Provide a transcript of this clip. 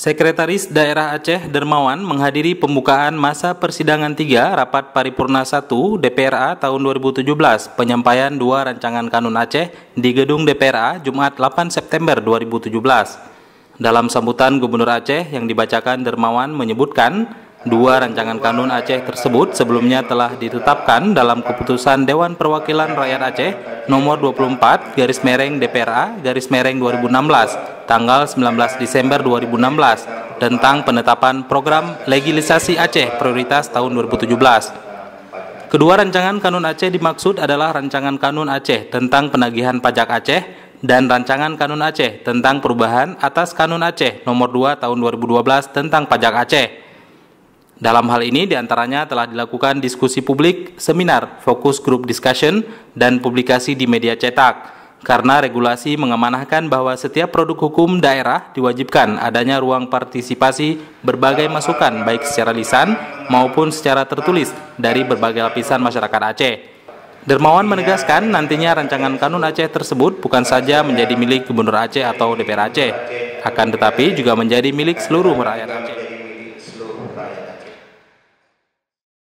Sekretaris Daerah Aceh Dermawan menghadiri pembukaan masa persidangan 3 Rapat Paripurna 1 DPRA tahun 2017 penyampaian 2 rancangan kanun Aceh di Gedung DPRA Jumat 8 September 2017. Dalam sambutan Gubernur Aceh yang dibacakan, Dermawan menyebutkan 2 rancangan kanun Aceh tersebut sebelumnya telah ditetapkan dalam keputusan Dewan Perwakilan Rakyat Aceh nomor 24 DPRA 2016 tanggal 19 Desember 2016 tentang penetapan program legilisasi Aceh prioritas tahun 2017. Kedua rancangan kanun Aceh dimaksud adalah rancangan kanun Aceh tentang penagihan pajak Aceh dan rancangan kanun Aceh tentang perubahan atas kanun Aceh nomor 2 tahun 2012 tentang pajak Aceh. Dalam hal ini diantaranya telah dilakukan diskusi publik, seminar, fokus group discussion, dan publikasi di media cetak. Karena regulasi mengamanahkan bahwa setiap produk hukum daerah diwajibkan adanya ruang partisipasi berbagai masukan baik secara lisan maupun secara tertulis dari berbagai lapisan masyarakat Aceh. Dermawan menegaskan nantinya rancangan kanun Aceh tersebut bukan saja menjadi milik Gubernur Aceh atau DPR Aceh, akan tetapi juga menjadi milik seluruh rakyat Aceh.